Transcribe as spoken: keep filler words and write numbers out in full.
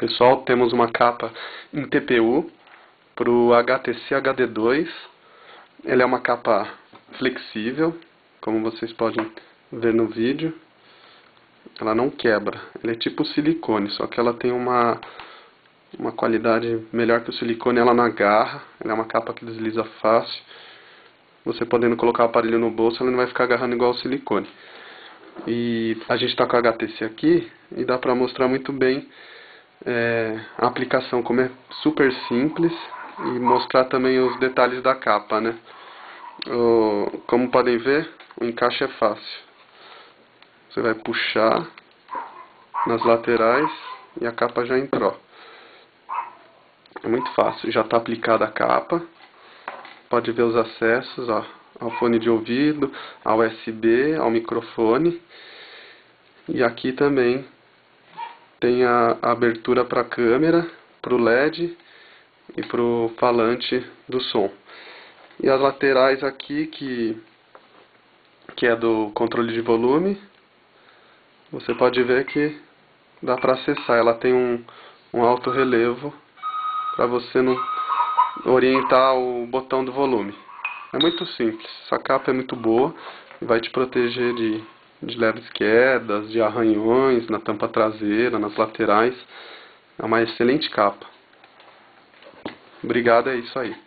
Pessoal, temos uma capa em T P U para o H T C H D dois. Ela é uma capa flexível, como vocês podem ver no vídeo. Ela não quebra, ela é tipo silicone, só que ela tem uma, uma qualidade melhor que o silicone. Ela não agarra, ela é uma capa que desliza fácil. Você podendo colocar o aparelho no bolso, ela não vai ficar agarrando igual o silicone. E a gente está com o H T C aqui e dá para mostrar muito bem é, a aplicação, como é super simples, e mostrar também os detalhes da capa, né? O, como podem ver, o encaixe é fácil. Você vai puxar nas laterais e a capa já entrou. É muito fácil, já está aplicada a capa. Pode ver os acessos, ó, ao fone de ouvido, ao U S B, ao microfone. E aqui também tem a, a abertura para a câmera, para o L E D e para o falante do som. E as laterais aqui, que, que é do controle de volume, você pode ver que dá para acessar. Ela tem um, um alto relevo para você não orientar o botão do volume. É muito simples. Essa capa é muito boa e vai te proteger de, de leves quedas, de arranhões na tampa traseira, nas laterais. É uma excelente capa. Obrigado, é isso aí.